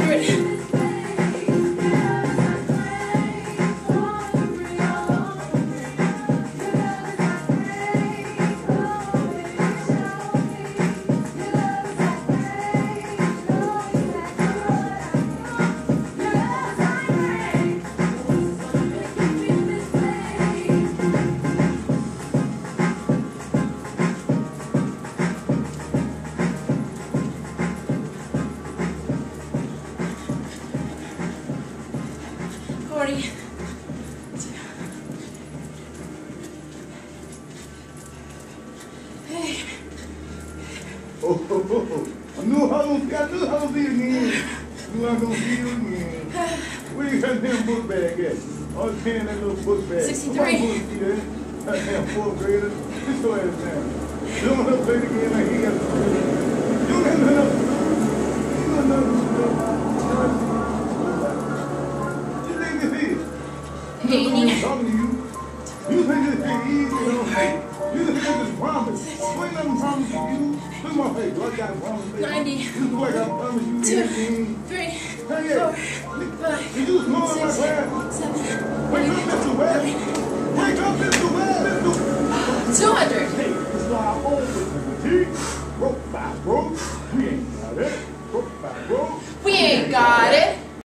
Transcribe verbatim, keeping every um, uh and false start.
hundred. forty. Hey. Oh, oh, oh, oh. I knew how to see, I knew how to see again. I knew I was gonna see you again. Where you got that book bag at? I was carrying that little book bag. sixty-three. That damn fourth grader. Just go ahead down. You don't have to play the game like he got to play. You don't have enough. You don't have enough. You think this is? I'm talking to you. You think this is easy, you know? You think this is promise. There ain't nothing promised to you. Look at my face. Do I got a promise, baby? ninety. This is like I promised you Two, anything. three, Hey, yeah. four, five, Did you snore in my six, class? seven, Wake up, Mister Webb. Wake up, Mister Webb. Mister two hundred. Hey, this is why I always do it. Broke by broke. We ain't got it. Broke by broke. We ain't got it.